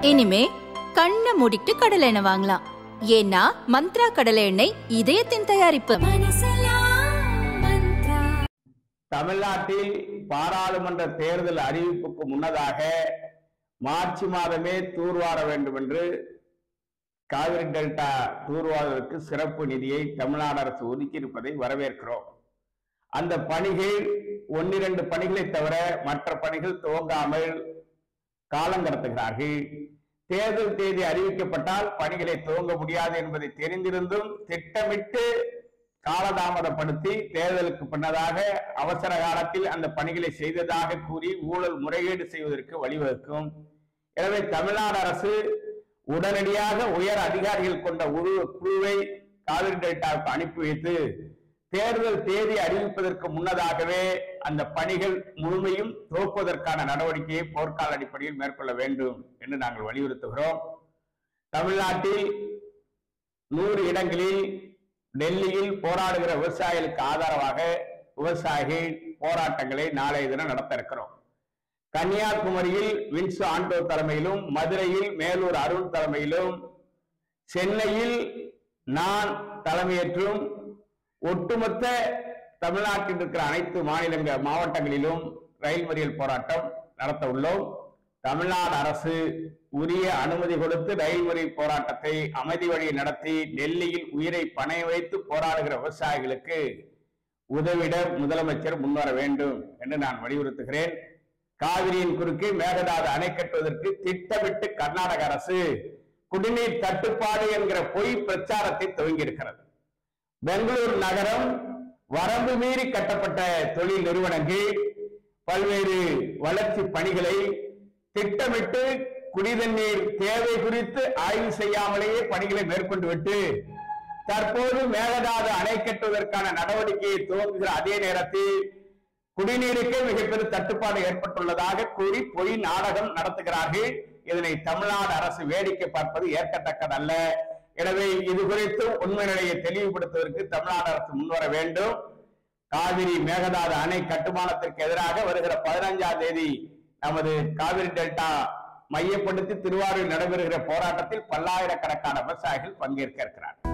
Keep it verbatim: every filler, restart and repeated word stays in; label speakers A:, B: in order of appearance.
A: இனிமே கண்ணை மூடிட்டு கடலை எண்ணெய் வாங்கலாம். ஏன்னா மந்த்ரா கடலை எண்ணெய் இதயத்தின் தயாரிப்பு.
B: தமிழ்நாட்டில் பாராளுமன்ற தேர்தல் அறிவிப்புக்கு முன்னதாக மார்ச் மாதமே தூர்வார வேண்டும் என்று காவிரி டெல்டா தூர்வாரத்திற்கு சிறப்பு நிதியை தமிழ்நாடு அரசு ஒதுக்கி இருப்பதை வரவேற்கிறோம். அந்த பணிகள் ஒன்னிரண்டு பணிகளை தவிர மற்ற பணிகள் துவங்காமல் காலங்கடத்துகிறார்கள். தேர்தல் தேதி அறிவிக்கப்பட்டால் பணிகளை துவங்க முடியாது என்பதை தெரிந்திருந்தும் திட்டமிட்டு காலதாமதப்படுத்தி தேர்தலுக்கு பின்னதாக அவசர காலத்தில் அந்த பணிகளை செய்ததாக கூறி ஊழல் முறைகேடு செய்வதற்கு வழிவகுக்கும். எனவே தமிழ்நாடு அரசு உடனடியாக உயர் அதிகாரிகள் கொண்ட ஒரு குழுவை காவிரி டெல்டாவுக்கு அனுப்பி வைத்து தேர்தல் தேதி அறிவிப்பதற்கு முன்னதாகவே அந்த பணிகள் முழுமையும் துவக்குவதற்கான நடவடிக்கையை போர்க்கால அடிப்படையில் மேற்கொள்ள வேண்டும் என்று நாங்கள் வலியுறுத்துகிறோம். தமிழ்நாட்டில் நூறு இடங்களில் டெல்லியில் போராடுகிற விவசாயிகளுக்கு ஆதரவாக விவசாயிகள் போராட்டங்களை நாளைய தினம் நடத்த இருக்கிறோம். கன்னியாகுமரியில் வின்சு ஆண்டோ தலைமையிலும், மதுரையில் மேலூர் அருண் தலைமையிலும், சென்னையில் நான் தலைமையேற்றும் ஒட்டுமொத்த தமிழ்நாட்டில் இருக்கிற அனைத்து மாநிலங்கள் மாவட்டங்களிலும் ரயில் மறியல் போராட்டம் நடத்த உள்ளோம். தமிழ்நாடு அரசு உரிய அனுமதி கொடுத்து ரயில் மறியல் போராட்டத்தை அமைதி வழியில் நடத்தி டெல்லியில் உயிரை பணைய வைத்து போராடுகிற விவசாயிகளுக்கு உதவிட முதலமைச்சர் முன்வர வேண்டும் என்று நான் வலியுறுத்துகிறேன். காவிரியின் குறுக்கே மேகதாது அணை கட்டுவதற்கு திட்டமிட்டு கர்நாடக அரசு குடிநீர் தட்டுப்பாடு என்கிற பொய் பிரச்சாரத்தை துவங்கி இருக்கிறது. பெங்களூர் நகரம் வரம்பு மீறி கட்டப்பட்ட தொழில் நிறுவனங்கள் பல்வேறு வளர்ச்சி பணிகளை திட்டமிட்டு குடிநீர் தேவை குறித்து ஆய்வு செய்யாமலேயே பணிகளை மேற்கொண்டு விட்டு தற்போது மேகதாது அணை கட்டுவதற்கான நடவடிக்கையை துவங்குகிற அதே நேரத்தில் குடிநீருக்கே மிகப்பெரிய தட்டுப்பாடு ஏற்பட்டுள்ளதாக கூறி பொய் நாடகம் நடத்துகிறார்கள். இதனை தமிழ்நாடு அரசு வேடிக்கை பார்ப்பது ஏற்கத்தக்கதல்ல. எனவே இது குறித்து உண்மை நிலையை தெளிவுபடுத்துவதற்கு தமிழ்நாடு அரசு முன்வர வேண்டும். காவிரி மேகதாது அணை கட்டுமானத்திற்கு எதிராக வருகிற பதினைஞ்சாம் தேதி நமது காவிரி டெல்டா மையப்படுத்தி திருவாரூரில் நடைபெறுகிற போராட்டத்தில் பல்லாயிரக்கணக்கான விவசாயிகள் பங்கேற்க இருக்கிறார்.